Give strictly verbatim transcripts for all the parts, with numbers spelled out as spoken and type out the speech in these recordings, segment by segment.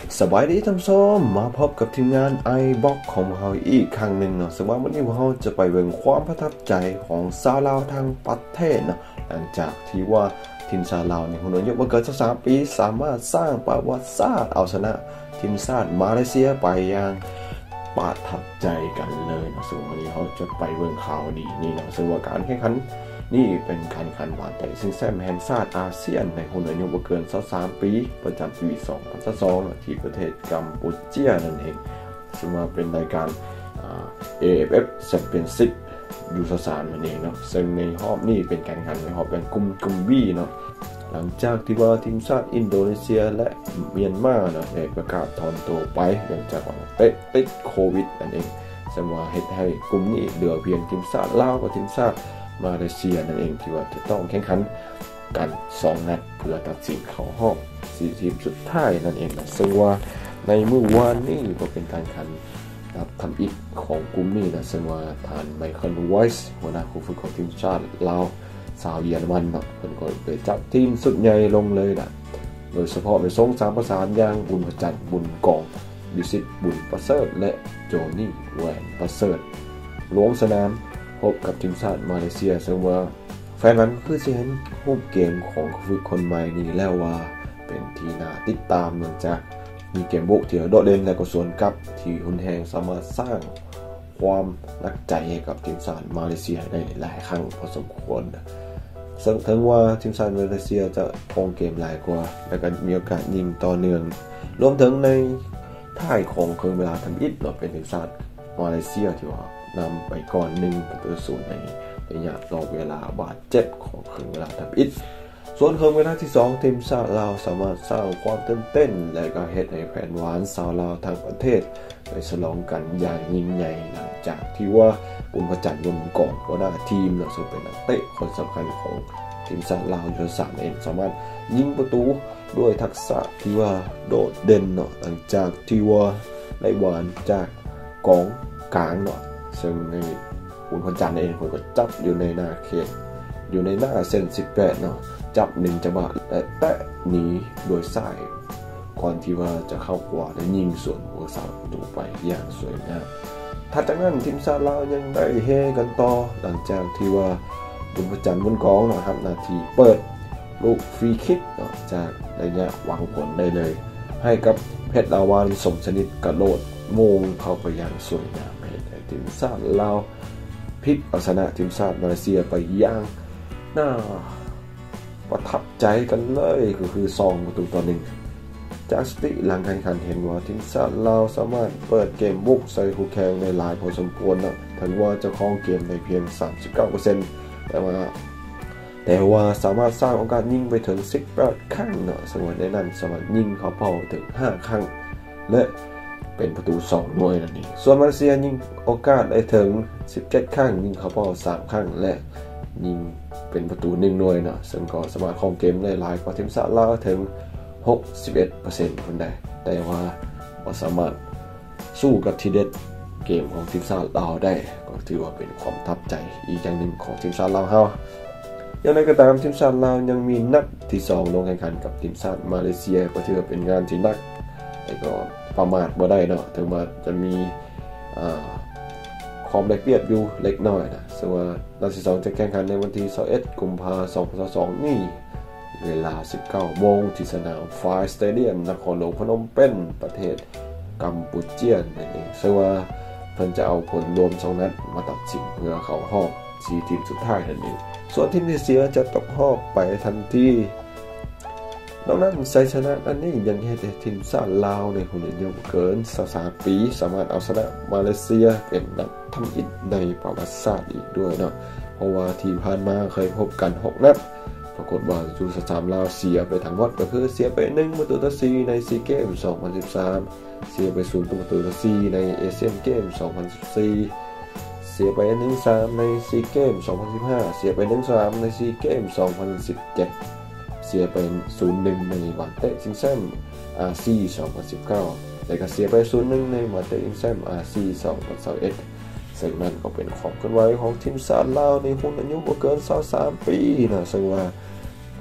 สบายดีท่านผู้ชมมาพบกับทีมงาน ไอ บ็อก ของเราอีกครั้งหนึ่งเนาะซึ่งว่าวันนี้พวกเราจะไปเบิ่งความประทับใจของชาวลาวทางประเทศเนาะหลังจากที่ว่าทีมชาติลาวในหุ่นอายุบ่เกินสามปีสามารถสร้างประวัติศาสตร์เอาชนะทีมชาติมาเลเซียไปอย่างประทับใจกันเลยเนาะซึ่งวันนี้เราจะไปเบิ่งข่าวดีนี่เนาะซึ่งว่าการแข่งขันนี่เป็นการแข่งขันบาดใจซึ่งแซมแห่งชาติอาเซียนในหุ่นอายุบ่เกินสามปีประจำปีสองพันยี่สิบสองที่ประเทศกัมพูชานั่นเองซึ่งว่าเป็นรายการ เอ เอฟ เอฟ Championship ยูโรสามนั่นเองเนาะซึ่งในรอบนี้เป็นการแข่งขันในรอบแบ่งกลุ่มกลุ่ม B เนาะหลังจากที่ว่าทีมชาติอินโดนีเซียและเมียนมาเนาะได้ประกาศถอนตัวไปเนื่องจากว่าติดโควิดนั่นเองซึ่งว่าเฮ็ดให้กลุ่มนี้เหลือเพียงทีมชาติลาวกับทีมชาติมาเลเซียนั่นเองที่ว่าจะต้องแข่งขันกันสองนัดเพื่อตัดสินเข้ารอบสี่ทีมสุดท้ายนั่นเองนะซึ่งว่าในมื้อวานนี้ก็เป็นการแข่งขันครับทำอิฐของกลุ่มนี้นะซึ่งว่าทานไมเคิลไวส์หัวหน้าผู้ฝึกของทีมชาติลาวสาวเยอรมันเนาะเพิ่นก็ไปจัดทีมสุดใหญ่ลงเลยนะโดยเฉพาะไปส่งสามประสานอย่างบุญประจันทร์บุญกองดิสิตบุญประเสริฐและโจนี่แหวนประเสริฐลงสนามพบกับทีมชาติมาเลเซียซึ่งว่าแฟนมันคือสิเห็นรูปเกมของผู้ฝึกคนใหม่นี้แล้วว่าเป็นที่น่าติดตามเนื่องจากมีเกมบุกที่โดดเด่นและก็สวนกลับที่รุนแรงสามารถสร้างความนักใจให้กับทีมชาติมาเลเซียได้หลายครั้งพอสมควรซึ่งถึงว่าทีมชาติมาเลเซียจะครองเกมหลายกว่าและก็มีโอกาสยิงต่อเนื่องรวมถึงในท้ายของครึ่งเวลาทำอิฐเนาะเป็นทีมชาติมาเลเซียที่ว่านำไปก่อนหนึ่งประตูศูนย์ในระยะรอเวลาบาดเจ็บของครึ่งเวลาทำอิฐส่วนครึ่งเวลาที่สองทีมชาติลาวสามารถสร้างความตื่นเต้นและก็เฮ็ดให้แฟนหวานชาวลาวทั้งประเทศไปฉลองกันอย่างยิ่งใหญ่หลังจากที่ว่าบุญประจันทร์บุญกองหัวหน้าทีมซึ่งเป็นนักเตะคนสำคัญของทีมชาติลาวยูโรสามเองสามารถยิงประตูด้วยทักษะที่ว่าโดดเด่นเนาะหลังจากที่ว่าได้หวานจากกองกลางเนาะซึ่งในบุญประจันทร์เองคนก็จับอยู่ในหน้าเขตอยู่ในหน้าเส้นสิบแปดเนาะจับหนึ่งจังหวะและแตะหนีโดยซ้ายก่อนที่ว่าจะเข้าขวาและยิงส่วนหัวเสาประตูไปอย่างสวยงามถัดจากนั้นทีมชาติลาวยังได้เฮกันต่อหลังจากที่ว่าบุญประจันทร์บุญกองนะครับนาทีเปิดลูกฟรีคิกเนาะจากระยะหวังผลได้เลยให้กับเพชรลาวานสมชนิดกระโดดโมงเข้าไปอย่างสวยงามให้ทีมชาติลาวพลิกเอาชนะทีมชาติมาเลเซียไปอย่างน่าประทับใจกันเลยก็คือสองประตูต่อหนึ่งจากสถิติหลังการแข่งขันเห็นว่าทีมชาติลาวสามารถเปิดเกมบุกใส่คู่แข่งในหลายพอสมควรนะถึงว่าจะครองเกมในเพียง สามสิบเก้าเปอร์เซ็นต์ แต่ว่าแต่ว่าสามารถสร้างโอกาสยิงไปถึงสิบแปดครั้งเนาะซึ่งในนั้นสามารถยิงเข้าเป้าถึงห้าครั้งและเป็นประตูสองหน่วยนั่นเองส่วนมาเลเซียยิงโอกาสได้ถึงสิบเจ็ดครั้งยิงเข้าเป้าสามครั้งและยิงเป็นประตูหนึ่งหน่วยเนาะซึ่งก็สามารถครองเกมได้หลายกว่าทีมชาติลาวถึง หกสิบเอ็ดเปอร์เซ็นต์ คนใดแต่ว่าบ่สามารถสู้กับทีเด็ดเกมของทีมชาติลาวได้ก็ถือว่าเป็นความประทับใจอีกอย่างหนึ่งของทีมชาติลาวเฮาอย่างไรก็ตามทีมชาติลาวยังมีนัดที่สองลงแข่งขันกับทีมชาติมาเลเซียก็ถือว่าเป็นงานที่หนักแต่ก็ประมาทบ่ได้เนาะถึงว่าจะมีอ่าความได้เปรียบอยู่เล็กน้อยนะซึ่งว่านัดที่สองจะแข่งขันในวันที่ยี่สิบเอ็ดกุมภาพันธ์สองพันยี่สิบสองนี่เวลา สิบเก้าโมงที่สนามไฟสเตเดียมนครหลวงพนมเปญประเทศกัมพูชานั่นเองซึ่งว่าเพิ่นจะเอาผลรวมสองนัดมาตัดสินเพื่อเข้ารอบสี่ทีมสุดท้ายนั่นเองส่วนทีมที่เสียจะตกรอบไปทันทีนอกนั้นชัยชนะอันนี้ยังให้ทีมชาติลาวในหุ่นอายุเกินสามปีสามารถเอาชนะมาเลเซียเป็นนัดทำอิฐในประวัติศาสตร์อีกด้วยเนาะเพราะว่าที่ผ่านมาเคยพบกันหกนัดปรากฏว่ายูโรสามลาวเสียไปทั้งหมดก็คือเสียไปหนึ่งประตูต่อสี่ในซีเกมสองพันสิบสามเสียไปศูนย์ประตูต่อสี่ในเอเชียนเกมสองพันสิบสี่เสียไปหนึ่งสามในซีเกมสองพันสิบห้าเสียไปหนึ่งสามในซีเกมสองพันสิบเจ็ดเสียไปศูนย์หนึ่งในวันเตะซิงแซมอาซีสองพันสิบเก้าแต่ก็เสียไปศูนย์หนึ่งในวันเตะซิงแซมอาซีสองพันยี่สิบเอ็ดซึ่งนั่นก็เป็นความเคลื่อนไหวของทีมชาติลาวในรุ่นอายุบ่เกินยี่สิบสามปีนะซึ่งว่า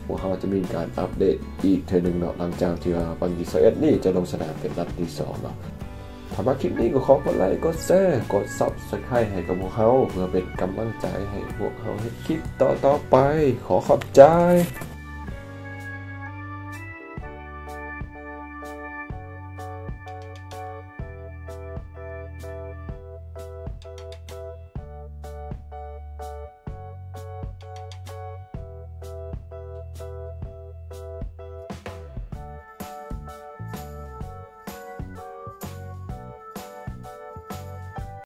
พวกเขาจะมีการอัปเดตอีกเทอหนึ่งเนาะหลังจากที่วันที่สิบเอ็ดนี่จะลงสนามเป็นนัดที่สองเนาะถ้ามาคลิปนี้ก็ขอกดไลค์กดแชร์กด ซับสไครบ์ ให้กับพวกเขาเพื่อเป็นกำลังใจให้พวกเขาให้คลิปต่อๆไปขอขอบใจ